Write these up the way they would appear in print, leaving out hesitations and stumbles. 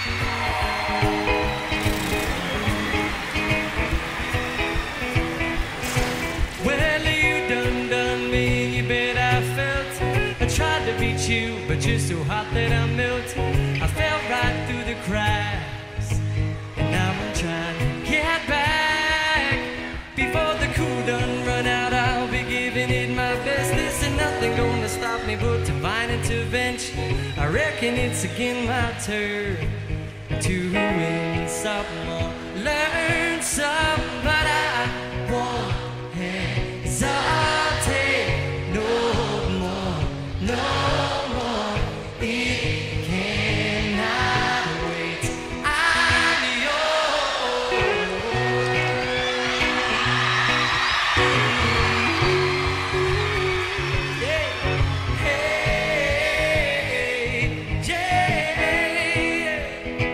Well, you done me, you bet I felt. I tried to beat you, but you're so hot that I melted. I fell right through the cracks, and now I'm trying to get back. Before the cool done run out, I'll be giving it my best. This ain't nothing gonna stop me but divine intervention. I reckon it's again my turn to win some more, learn some, but I won't hesitate no more, no more. It cannot wait. I'm yours. Yeah. Hey, yeah.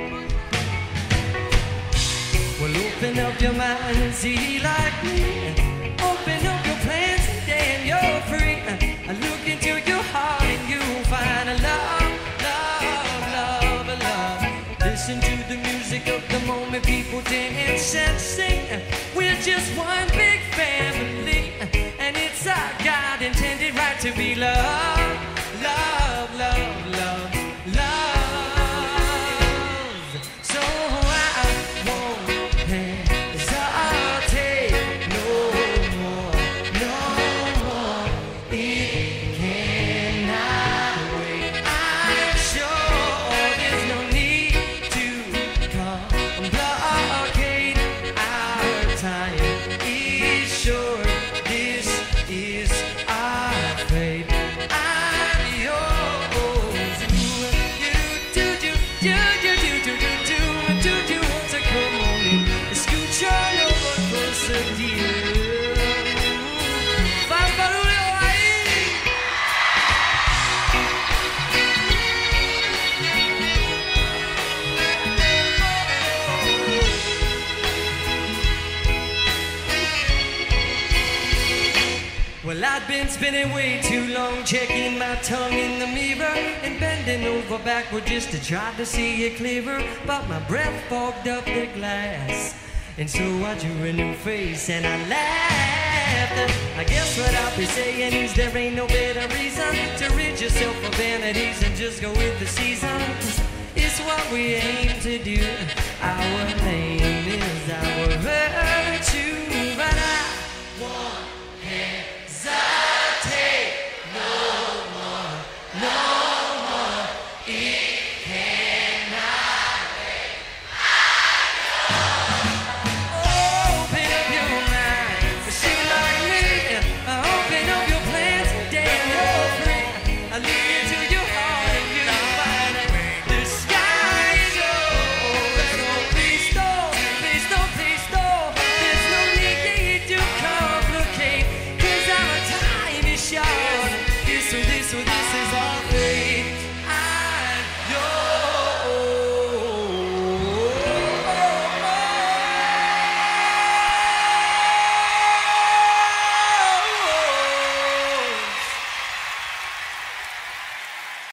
Well, open up your mind and see like me. Open up your plans and then you're free. I look into your heart and you'll find a love, love, love, love. Listen to the music of the moment, people dance and sing. We're just one big family, and it's our God intended right to be loved, love, love, love, love. So I won't hesitate no more, no more. It cannot wait. I'm sure there's no need to complicate. Our time is short. This is our fate. I'm yours. Do you want to come on in? Scooch on over closer, dear. Well, I'd been spinning way too long, checking my tongue in the mirror and bending over backward just to try to see it clearer. But my breath fogged up the glass, and so I drew a new face and I laughed. I guess what I'll be saying is there ain't no better reason to rid yourself of vanities and just go with the seasons. It's what we aim to do, our name.